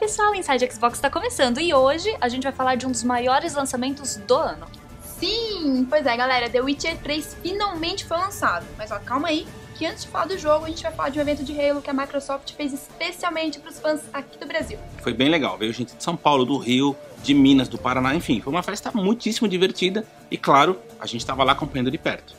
pessoal, o Inside Xbox está começando e hoje a gente vai falar de um dos maiores lançamentos do ano. Sim, pois é galera, The Witcher 3 finalmente foi lançado, mas ó, calma aí, que antes de falar do jogo a gente vai falar de um evento de Halo que a Microsoft fez especialmente para os fãs aqui do Brasil. Foi bem legal, veio gente de São Paulo, do Rio, de Minas, do Paraná, enfim, foi uma festa muitíssimo divertida e claro, a gente estava lá acompanhando de perto.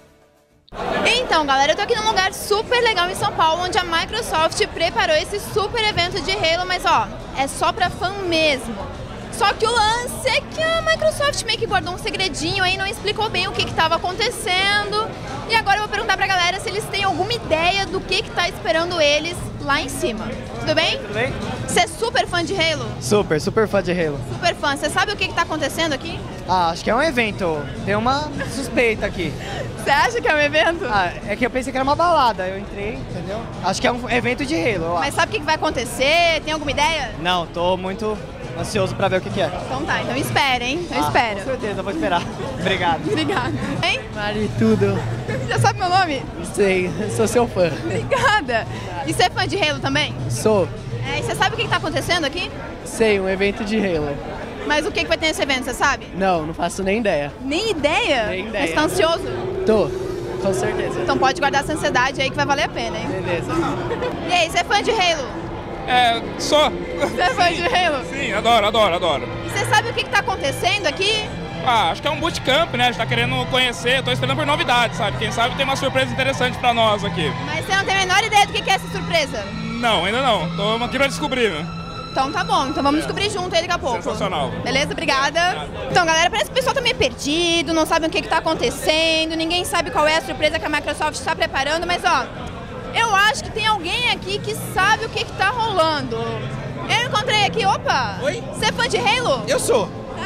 Então galera, eu tô aqui num lugar super legal em São Paulo, onde a Microsoft preparou esse super evento de Halo, mas ó, é só pra fã mesmo. Só que o lance é que a Microsoft meio que guardou um segredinho aí, não explicou bem o que estava acontecendo. E agora eu vou perguntar pra galera se eles têm alguma ideia do que tá esperando eles lá em cima. Tudo bem? Tudo bem? Você é super fã de Halo? Super fã de Halo. Super fã. Você sabe o que tá acontecendo aqui? Ah, acho que é um evento. Tem uma suspeita aqui. Você acha que é um evento? Ah, é que eu pensei que era uma balada. Eu entrei, entendeu? Acho que é um evento de Halo. Mas sabe o que vai acontecer? Tem alguma ideia? Não, tô muito ansioso pra ver o que é. Então tá, então espera, hein? Então espera. Com certeza, vou esperar. Obrigado. Obrigada. Hein? Vale tudo. Já sabe meu nome? Sei, sou seu fã. Obrigada. E você é fã de Halo também? Sou. E você sabe o que tá acontecendo aqui? Sei, um evento de Halo. Mas o que vai ter nesse evento, você sabe? Não faço nem ideia. Nem ideia? Nem ideia. Mas tá ansioso? Tô, com certeza. Então pode guardar essa ansiedade aí que vai valer a pena, hein? Beleza. E aí, você é fã de Halo? Sou. Você é fã de Halo? Sim, adoro. E você sabe o que tá acontecendo aqui? Ah, acho que é um bootcamp, né? A gente tá querendo conhecer, tô esperando por novidades, sabe? Quem sabe tem uma surpresa interessante pra nós aqui. Mas você não tem a menor ideia do que é essa surpresa? Não, ainda não. Tô aqui pra descobrir, né? Então tá bom, então vamos descobrir junto aí daqui a pouco. Sensacional. Beleza? Obrigada. Então galera, parece que o pessoal tá meio perdido, não sabe o que tá acontecendo, ninguém sabe qual é a surpresa que a Microsoft está preparando, mas ó, eu acho que tem alguém aqui que sabe o que tá rolando. Eu encontrei aqui, opa! Oi? Você é fã de Halo? Eu sou.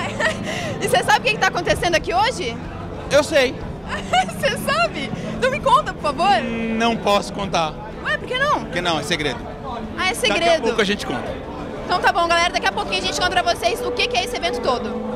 E você sabe o que tá acontecendo aqui hoje? Eu sei. Você sabe? Então me conta, por favor. Não posso contar. Ué, por que não? Porque não, é segredo. Ah, é segredo. Daqui a pouco a gente conta. Então tá bom, galera. Daqui a pouquinho a gente conta pra vocês o que é esse evento todo.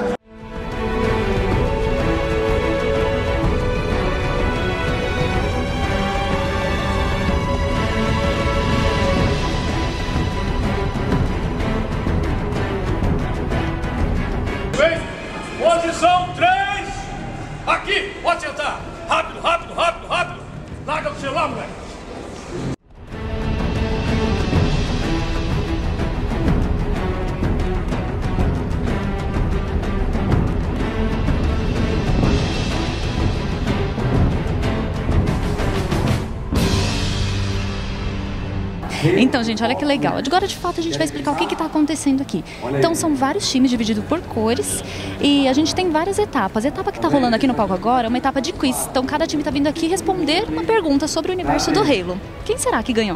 Posição 3! Aqui! Pode sentar! Rápido! Larga o celular, moleque! Então, gente, olha que legal. Agora, de fato, a gente vai explicar o que está acontecendo aqui. Então, são vários times divididos por cores e a gente tem várias etapas. A etapa que está rolando aqui no palco agora é uma etapa de quiz. Então, cada time está vindo aqui responder uma pergunta sobre o universo do Halo. Quem será que ganhou?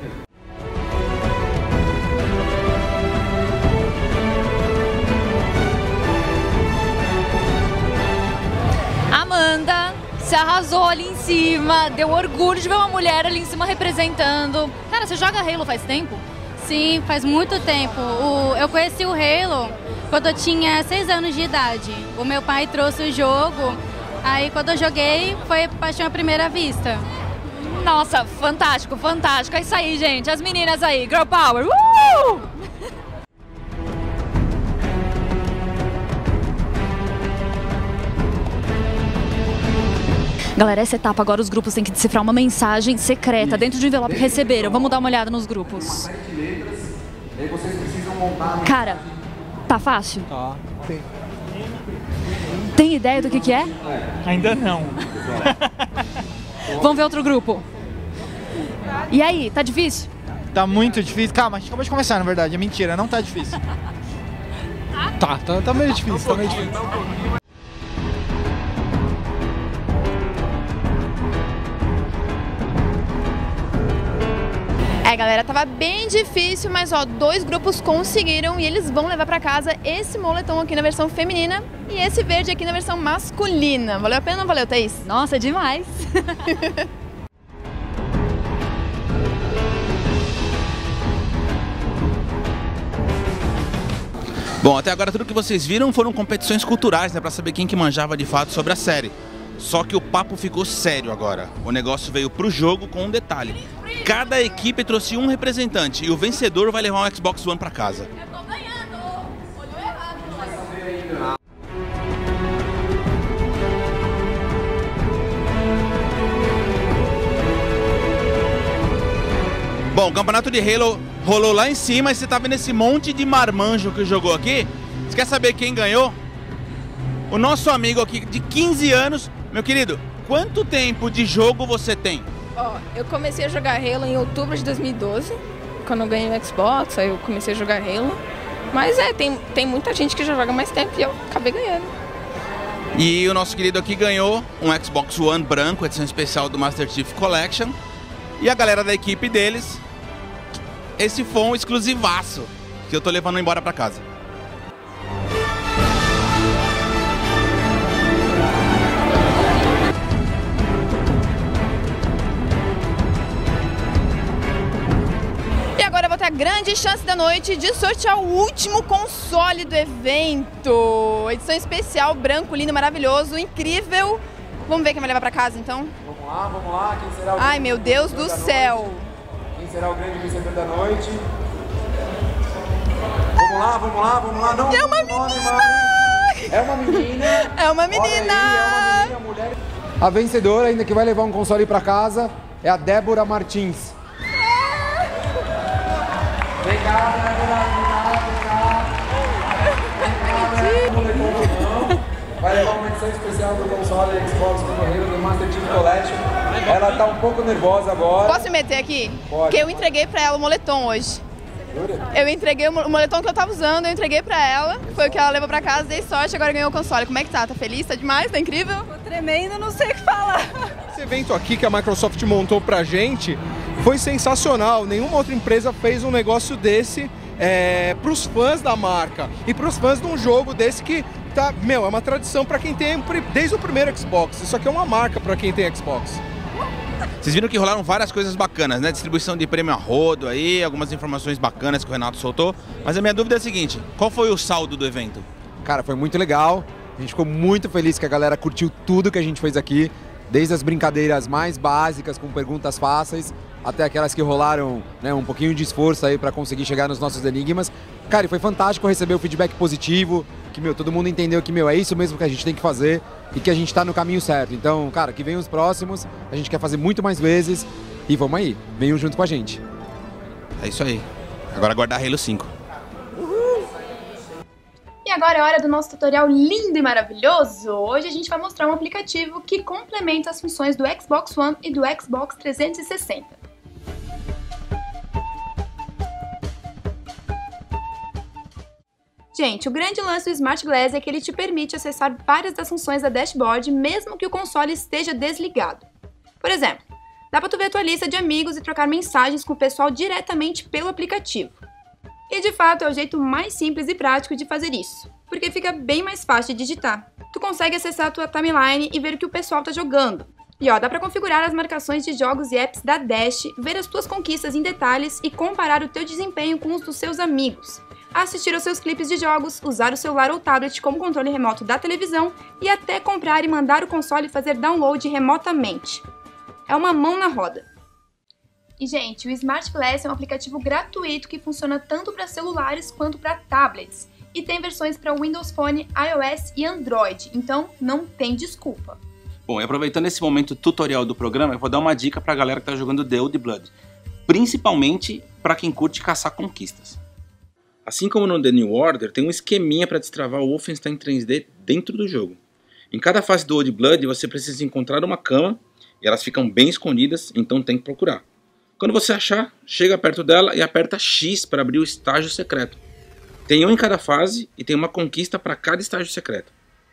Amanda, você arrasou ali em cima, deu orgulho de ver uma mulher ali em cima representando. Cara, você joga Halo faz tempo? Sim, faz muito tempo. Eu conheci o Halo quando eu tinha 6 anos de idade. O meu pai trouxe o jogo, aí quando eu joguei foi paixão à primeira vista. Nossa, fantástico. É isso aí, gente. As meninas aí, Girl Power. Galera, essa etapa agora os grupos têm que decifrar uma mensagem secreta dentro de um envelope que receberam. Vamos dar uma olhada nos grupos. Cara, tá fácil? Tá. Tem ideia do que é? Ainda não. Vamos ver outro grupo. E aí, tá difícil? Tá muito difícil. Calma, a gente acabou de começar, na verdade. É mentira, não tá difícil. Tá meio difícil, Galera, tava bem difícil, mas ó, 2 grupos conseguiram e eles vão levar pra casa esse moletom aqui na versão feminina e esse verde aqui na versão masculina. Valeu a pena ou não valeu, Thaís? Nossa, demais! Bom, até agora tudo que vocês viram foram competições culturais, né, pra saber quem que manjava de fato sobre a série. Só que o papo ficou sério agora. O negócio veio pro jogo com um detalhe. Cada equipe trouxe um representante e o vencedor vai levar um Xbox One para casa. Bom, o campeonato de Halo rolou lá em cima e você tá vendo esse monte de marmanjo que jogou aqui. Você quer saber quem ganhou? O nosso amigo aqui de 15 anos. Meu querido, quanto tempo de jogo você tem? Eu comecei a jogar Halo em outubro de 2012, quando eu ganhei o Xbox, aí eu comecei a jogar Halo. Mas tem muita gente que já joga mais tempo e eu acabei ganhando. E o nosso querido aqui ganhou um Xbox One branco, edição especial do Master Chief Collection. E a galera da equipe deles, esse foi um exclusivaço que eu tô levando embora pra casa. E agora eu vou ter a grande chance da noite de sortear o último console do evento. Edição especial, branco, lindo, maravilhoso, incrível. Vamos ver quem vai levar pra casa então? Vamos lá, quem será o Ai, meu Deus do céu! Quem será o grande vencedor da noite? Vamos lá, não! É uma menina! É uma menina! É uma menina! Aí, é uma mulher. A vencedora, ainda que vai levar um console pra casa, é a Débora Martins. Vem cá, vai levar uma edição especial do console Xbox One do Master Chief Collection. Ela tá um pouco nervosa agora. Posso me meter aqui? Pode. Porque eu entreguei pra ela o moletom hoje. Eu entreguei o moletom que eu tava usando, eu entreguei pra ela. Foi o que ela levou pra casa, dei sorte, agora ganhou o console. Como é que tá? Tá feliz? Tá demais? Tá incrível? Tô tremendo, não sei o que falar. Esse evento aqui que a Microsoft montou pra gente foi sensacional. Nenhuma outra empresa fez um negócio desse pros fãs da marca e pros fãs de um jogo desse que tá, é uma tradição pra quem tem desde o primeiro Xbox. Isso aqui é uma marca pra quem tem Xbox. Vocês viram que rolaram várias coisas bacanas, né? Distribuição de prêmio a rodo aí, algumas informações bacanas que o Renato soltou. Mas a minha dúvida é a seguinte, qual foi o saldo do evento? Cara, foi muito legal. A gente ficou muito feliz que a galera curtiu tudo que a gente fez aqui. Desde as brincadeiras mais básicas, com perguntas fáceis, até aquelas que rolaram, né, um pouquinho de esforço aí para conseguir chegar nos nossos enigmas. Cara, e foi fantástico receber o feedback positivo, que, todo mundo entendeu que, é isso mesmo que a gente tem que fazer e que a gente tá no caminho certo. Então, cara, que venham os próximos, a gente quer fazer muito mais vezes e vamos aí, venham junto com a gente. É isso aí. Agora aguardar Halo 5. E agora é hora do nosso tutorial lindo e maravilhoso. Hoje a gente vai mostrar um aplicativo que complementa as funções do Xbox One e do Xbox 360. Gente, o grande lance do Smart Glass é que ele te permite acessar várias das funções da dashboard mesmo que o console esteja desligado. Por exemplo, dá pra tu ver a tua lista de amigos e trocar mensagens com o pessoal diretamente pelo aplicativo. E de fato é o jeito mais simples e prático de fazer isso, porque fica bem mais fácil de digitar. Tu consegue acessar a tua timeline e ver o que o pessoal tá jogando. E ó, dá pra configurar as marcações de jogos e apps da Dash, ver as tuas conquistas em detalhes e comparar o teu desempenho com os dos seus amigos. Assistir aos seus clipes de jogos, usar o celular ou tablet como controle remoto da televisão e até comprar e mandar o console fazer download remotamente. É uma mão na roda. E, gente, o Smart Glass é um aplicativo gratuito que funciona tanto para celulares quanto para tablets. E tem versões para Windows Phone, iOS e Android, então não tem desculpa. Bom, e aproveitando esse momento tutorial do programa, eu vou dar uma dica para a galera que está jogando The Old Blood. Principalmente para quem curte caçar conquistas. Assim como no The New Order, tem um esqueminha para destravar o Wolfenstein 3D dentro do jogo. Em cada fase do Old Blood, você precisa encontrar uma cama, e elas ficam bem escondidas, então tem que procurar. Quando você achar, chega perto dela e aperta X para abrir o estágio secreto. Tem um em cada fase e tem uma conquista para cada estágio secreto.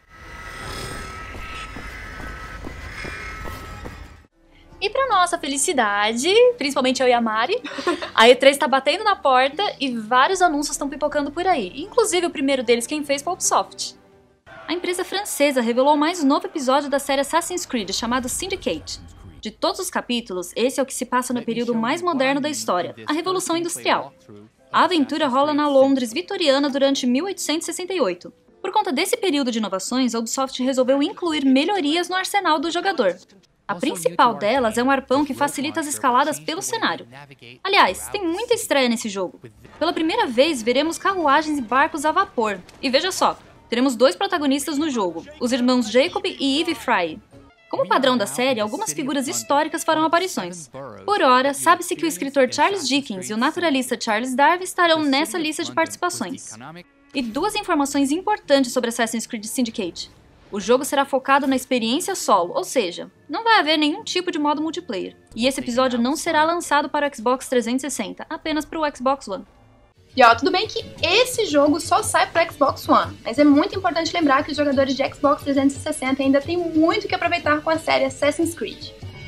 E para nossa felicidade, principalmente eu e a Mari, a E3 está batendo na porta e vários anúncios estão pipocando por aí. Inclusive o primeiro deles quem fez foi a Ubisoft. A empresa francesa revelou mais um novo episódio da série Assassin's Creed, chamado Syndicate. De todos os capítulos, esse é o que se passa no período mais moderno da história, a Revolução Industrial. A aventura rola na Londres vitoriana durante 1868. Por conta desse período de inovações, a Ubisoft resolveu incluir melhorias no arsenal do jogador. A principal delas é um arpão que facilita as escaladas pelo cenário. Aliás, tem muita estreia nesse jogo. Pela primeira vez, veremos carruagens e barcos a vapor. E veja só, teremos 2 protagonistas no jogo, os irmãos Jacob e Eve Fry. Como padrão da série, algumas figuras históricas farão aparições. Por ora, sabe-se que o escritor Charles Dickens e o naturalista Charles Darwin estarão nessa lista de participações. E 2 informações importantes sobre Assassin's Creed Syndicate. O jogo será focado na experiência solo, ou seja, não vai haver nenhum tipo de modo multiplayer. E esse episódio não será lançado para o Xbox 360, apenas para o Xbox One. E ó, tudo bem que esse jogo só sai para Xbox One, mas é muito importante lembrar que os jogadores de Xbox 360 ainda têm muito que aproveitar com a série Assassin's Creed.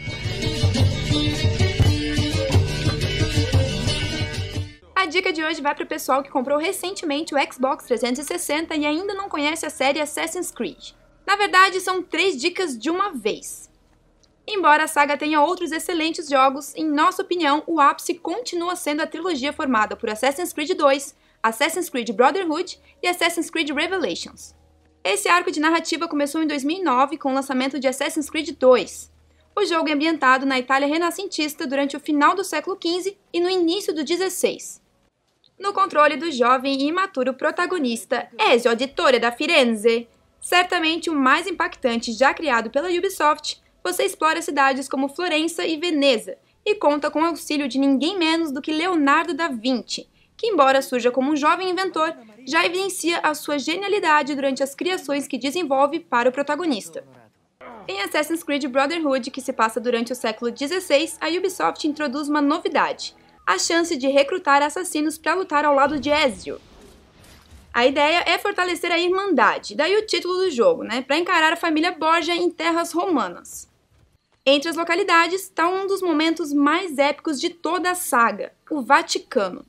A dica de hoje vai para o pessoal que comprou recentemente o Xbox 360 e ainda não conhece a série Assassin's Creed. Na verdade, são 3 dicas de uma vez. Embora a saga tenha outros excelentes jogos, em nossa opinião, o ápice continua sendo a trilogia formada por Assassin's Creed 2, Assassin's Creed Brotherhood e Assassin's Creed Revelations. Esse arco de narrativa começou em 2009 com o lançamento de Assassin's Creed 2. O jogo é ambientado na Itália renascentista durante o final do século XV e no início do XVI. No controle do jovem e imaturo protagonista Ezio Auditore da Firenze, certamente o mais impactante já criado pela Ubisoft, você explora cidades como Florença e Veneza e conta com o auxílio de ninguém menos do que Leonardo da Vinci, que embora surja como um jovem inventor, já evidencia a sua genialidade durante as criações que desenvolve para o protagonista. Em Assassin's Creed Brotherhood, que se passa durante o século XVI, a Ubisoft introduz uma novidade, a chance de recrutar assassinos para lutar ao lado de Ezio. A ideia é fortalecer a Irmandade, daí o título do jogo, para encarar a família Borgia em terras romanas. Entre as localidades está um dos momentos mais épicos de toda a saga, o Vaticano.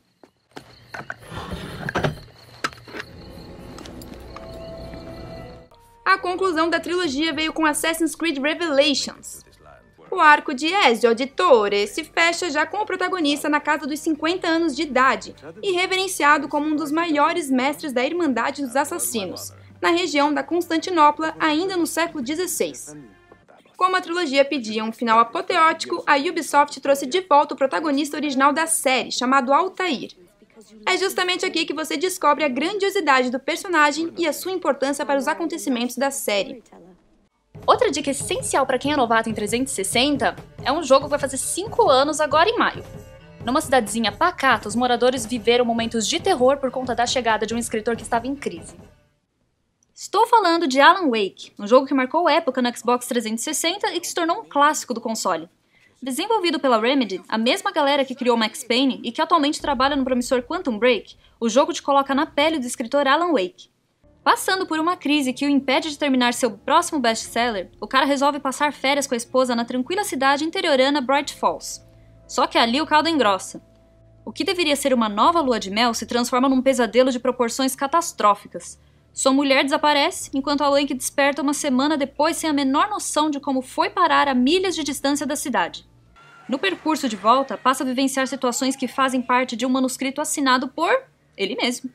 A conclusão da trilogia veio com Assassin's Creed Revelations. O arco de Ezio Auditore se fecha já com o protagonista na casa dos 50 anos de idade e reverenciado como um dos maiores mestres da Irmandade dos Assassinos, na região da Constantinopla ainda no século XVI. Como a trilogia pedia um final apoteótico, a Ubisoft trouxe de volta o protagonista original da série, chamado Altair. É justamente aqui que você descobre a grandiosidade do personagem e a sua importância para os acontecimentos da série. Outra dica essencial para quem é novato em 360 é um jogo que vai fazer 5 anos agora em maio. Numa cidadezinha pacata, os moradores viveram momentos de terror por conta da chegada de um escritor que estava em crise. Estou falando de Alan Wake, um jogo que marcou época no Xbox 360 e que se tornou um clássico do console. Desenvolvido pela Remedy, a mesma galera que criou Max Payne e que atualmente trabalha no promissor Quantum Break, o jogo te coloca na pele do escritor Alan Wake. Passando por uma crise que o impede de terminar seu próximo best-seller, o cara resolve passar férias com a esposa na tranquila cidade interiorana Bright Falls. Só que ali o caldo engrossa. O que deveria ser uma nova lua de mel se transforma num pesadelo de proporções catastróficas. Sua mulher desaparece, enquanto Alan Wake desperta uma semana depois sem a menor noção de como foi parar a milhas de distância da cidade. No percurso de volta, passa a vivenciar situações que fazem parte de um manuscrito assinado por ele mesmo.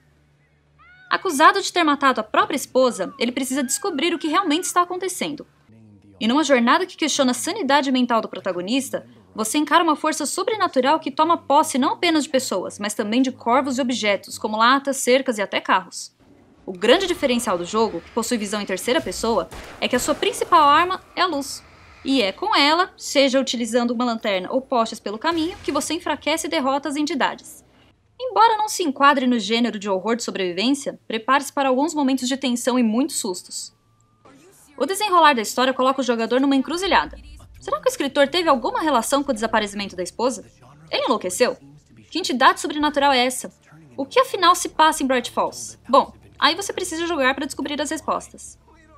Acusado de ter matado a própria esposa, ele precisa descobrir o que realmente está acontecendo. E numa jornada que questiona a sanidade mental do protagonista, você encara uma força sobrenatural que toma posse não apenas de pessoas, mas também de corvos e objetos, como latas, cercas e até carros. O grande diferencial do jogo, que possui visão em terceira pessoa, é que a sua principal arma é a luz. E é com ela, seja utilizando uma lanterna ou postes pelo caminho, que você enfraquece e derrota as entidades. Embora não se enquadre no gênero de horror de sobrevivência, prepare-se para alguns momentos de tensão e muitos sustos. O desenrolar da história coloca o jogador numa encruzilhada. Será que o escritor teve alguma relação com o desaparecimento da esposa? Ele enlouqueceu? Que entidade sobrenatural é essa? O que afinal se passa em Bright Falls? Bom, aí você precisa jogar para descobrir as respostas.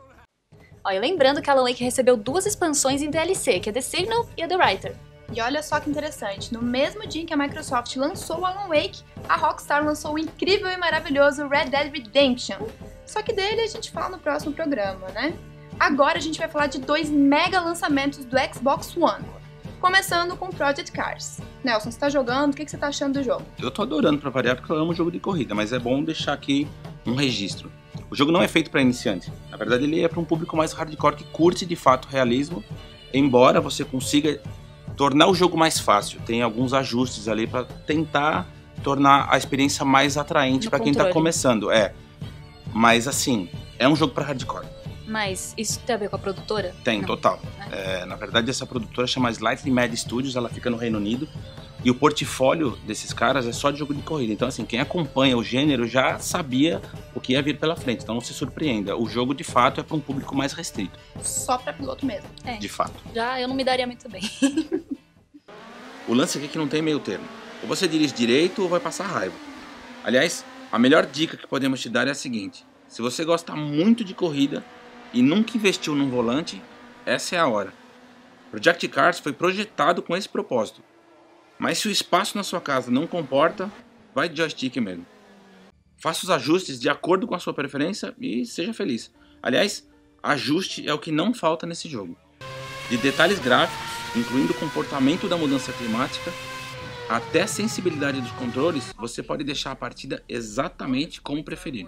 E lembrando que Alan Wake recebeu 2 expansões em DLC, que é The Signal e a The Writer. E olha só que interessante, no mesmo dia em que a Microsoft lançou o Alan Wake, a Rockstar lançou o incrível e maravilhoso Red Dead Redemption. Só que dele a gente fala no próximo programa, Agora a gente vai falar de 2 mega lançamentos do Xbox One. Começando com Project Cars. Nelson, você tá jogando? O que você tá achando do jogo? Eu tô adorando pra variar, porque eu amo jogo de corrida, mas é bom deixar aqui um registro. O jogo não é feito para iniciante. Na verdade, ele é para um público mais hardcore que curte de fato realismo embora você consiga tornar o jogo mais fácil. Tem alguns ajustes ali para tentar tornar a experiência mais atraente para quem tá começando. Mas assim, é um jogo para hardcore. Mas isso tem a ver com a produtora? Tem, não. total. Na verdade, essa produtora chama Slightly Mad Studios, ela fica no Reino Unido. E o portfólio desses caras é só de jogo de corrida. Então, assim, quem acompanha o gênero já sabia o que ia vir pela frente. Então, não se surpreenda. O jogo, de fato, é para um público mais restrito. Só para piloto mesmo. De fato. Já eu não me daria muito bem. O lance aqui é que não tem meio termo. Ou você dirige direito ou vai passar raiva. Aliás, a melhor dica que podemos te dar é a seguinte. Se você gosta muito de corrida e nunca investiu num volante, essa é a hora. Project Cars foi projetado com esse propósito. Mas se o espaço na sua casa não comporta, vai de joystick mesmo. Faça os ajustes de acordo com a sua preferência e seja feliz. Aliás, ajuste é o que não falta nesse jogo. De detalhes gráficos, incluindo o comportamento da mudança climática, até a sensibilidade dos controles, você pode deixar a partida exatamente como preferir.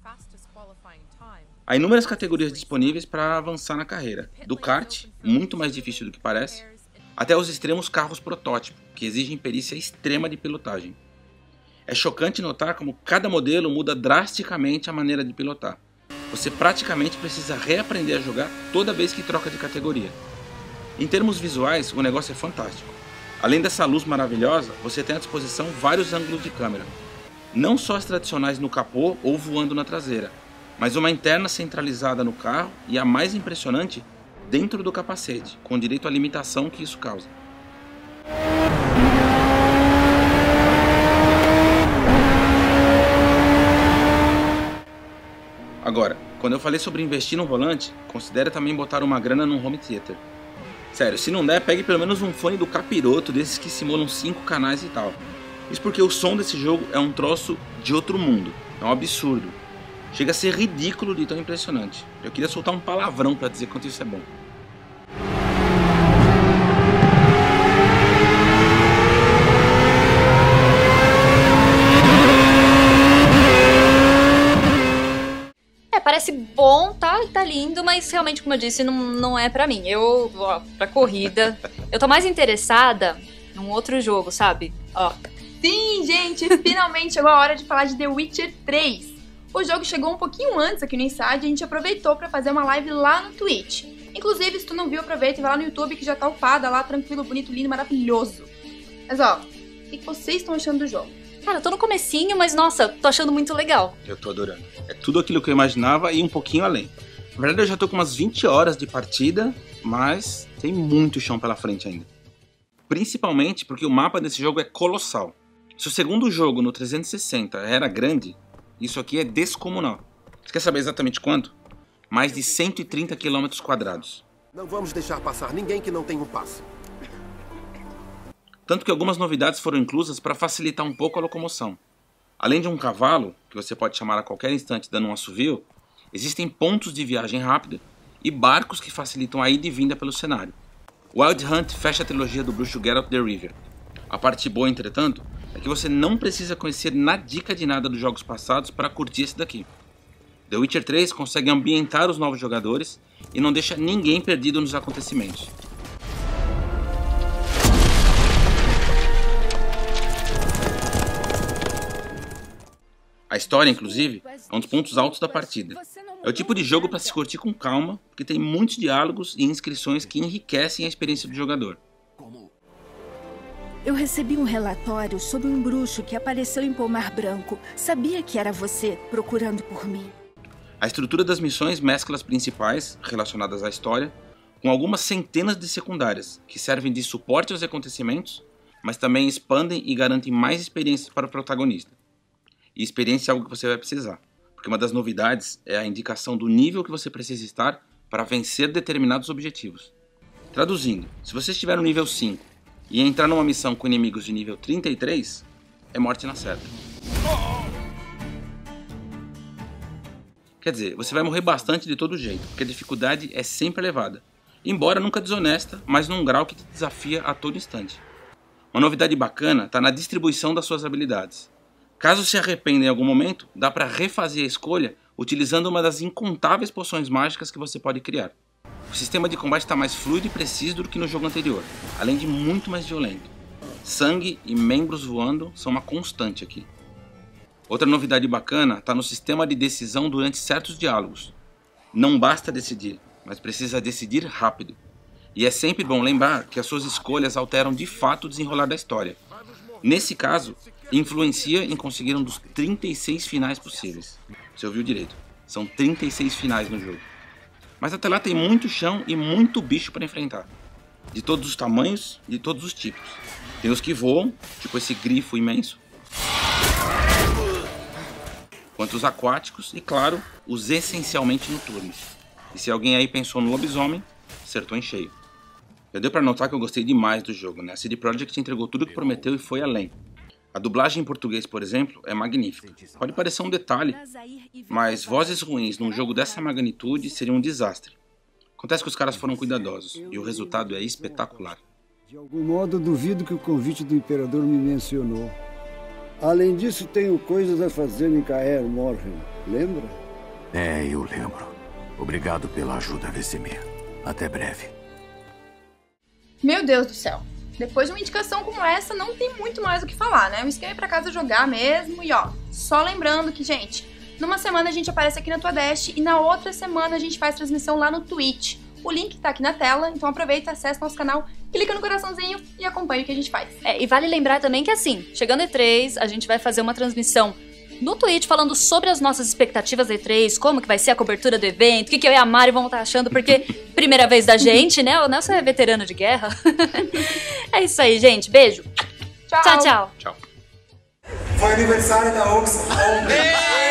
Há inúmeras categorias disponíveis para avançar na carreira, do kart, muito mais difícil do que parece, até os extremos carros protótipo, que exigem perícia extrema de pilotagem. É chocante notar como cada modelo muda drasticamente a maneira de pilotar. Você praticamente precisa reaprender a jogar toda vez que troca de categoria. Em termos visuais, o negócio é fantástico. Além dessa luz maravilhosa, você tem à disposição vários ângulos de câmera. Não só as tradicionais no capô ou voando na traseira, mas uma interna centralizada no carro e a mais impressionante, dentro do capacete, com direito à limitação que isso causa. Agora, quando eu falei sobre investir no volante, considere também botar uma grana num home theater. Sério, se não der, pegue pelo menos um fone do capiroto, desses que simulam 5 canais e tal. Isso porque o som desse jogo é um troço de outro mundo, é um absurdo. Chega a ser ridículo de tão impressionante. Eu queria soltar um palavrão para dizer quanto isso é bom. Parece bom, tá lindo, mas realmente, como eu disse, não é pra mim. Pra corrida, eu tô mais interessada num outro jogo, sabe? Sim, gente, finalmente chegou a hora de falar de The Witcher 3. O jogo chegou um pouquinho antes aqui no Inside e a gente aproveitou pra fazer uma live lá no Twitch. Inclusive, se tu não viu, aproveita e vai lá no YouTube que já tá upada lá, tranquilo, bonito, lindo, maravilhoso. Mas o que vocês estão achando do jogo? Cara, eu tô no comecinho, mas nossa, tô achando muito legal. Eu tô adorando. É tudo aquilo que eu imaginava e um pouquinho além. Na verdade, eu já tô com umas 20 horas de partida, mas tem muito chão pela frente ainda. Principalmente porque o mapa desse jogo é colossal. Se o segundo jogo no 360 era grande, isso aqui é descomunal. Você quer saber exatamente quanto? Mais de 130 km². Não vamos deixar passar ninguém que não tenha um passe. Tanto que algumas novidades foram inclusas para facilitar um pouco a locomoção. Além de um cavalo, que você pode chamar a qualquer instante dando um assovio, existem pontos de viagem rápida e barcos que facilitam a ida e vinda pelo cenário. Wild Hunt fecha a trilogia do bruxo Geralt de Rivia. A parte boa, entretanto, é que você não precisa conhecer nadica de nada dos jogos passados para curtir esse daqui. The Witcher 3 consegue ambientar os novos jogadores e não deixa ninguém perdido nos acontecimentos. A história, inclusive, é um dos pontos altos da partida. É o tipo de jogo para se curtir com calma, porque tem muitos diálogos e inscrições que enriquecem a experiência do jogador. Eu recebi um relatório sobre um bruxo que apareceu em Pomar Branco. Sabia que era você procurando por mim. A estrutura das missões mescla as principais, relacionadas à história, com algumas centenas de secundárias, que servem de suporte aos acontecimentos, mas também expandem e garantem mais experiências para o protagonista. E experiência é algo que você vai precisar, porque uma das novidades é a indicação do nível que você precisa estar para vencer determinados objetivos. Traduzindo, se você estiver no nível 5 e entrar numa missão com inimigos de nível 33, é morte na certa. Quer dizer, você vai morrer bastante de todo jeito, porque a dificuldade é sempre elevada, embora nunca desonesta, mas num grau que te desafia a todo instante. Uma novidade bacana está na distribuição das suas habilidades. Caso se arrependa em algum momento, dá para refazer a escolha utilizando uma das incontáveis poções mágicas que você pode criar. O sistema de combate está mais fluido e preciso do que no jogo anterior, além de muito mais violento. Sangue e membros voando são uma constante aqui. Outra novidade bacana está no sistema de decisão durante certos diálogos. Não basta decidir, mas precisa decidir rápido. E é sempre bom lembrar que as suas escolhas alteram de fato o desenrolar da história. Nesse caso, influencia em conseguir um dos 36 finais possíveis. Você ouviu direito, são 36 finais no jogo. Mas até lá tem muito chão e muito bicho para enfrentar. De todos os tamanhos e de todos os tipos. Tem os que voam, tipo esse grifo imenso. Quanto os aquáticos e, claro, os essencialmente noturnos. E se alguém aí pensou no lobisomem, acertou em cheio. Já deu pra notar que eu gostei demais do jogo, né? A CD Projekt entregou tudo o que prometeu e foi além. A dublagem em português, por exemplo, é magnífica. Pode parecer um detalhe, mas vozes ruins num jogo dessa magnitude seria um desastre. Acontece que os caras foram cuidadosos, e o resultado é espetacular. De algum modo, duvido que o convite do Imperador me mencionou. Além disso, tenho coisas a fazer em Kaer Morhen, lembra? É, eu lembro. Obrigado pela ajuda, Vesemir. Até breve. Meu Deus do céu. Depois de uma indicação como essa, não tem muito mais o que falar, né? O esquema é pra casa jogar mesmo. E ó, só lembrando que, gente, numa semana a gente aparece aqui na Tua Dash e na outra semana a gente faz transmissão lá no Twitch. O link tá aqui na tela, então aproveita, acessa nosso canal, clica no coraçãozinho e acompanha o que a gente faz. E vale lembrar também que assim, chegando E3, a gente vai fazer uma transmissão no Twitch falando sobre as nossas expectativas da E3, como que vai ser a cobertura do evento, o que eu e a Mari vamos estar achando, porque primeira vez da gente, né? O Nelson é veterano de guerra. É isso aí, gente. Beijo. Tchau. Tchau. Tchau. Foi aniversário da Ox ontem.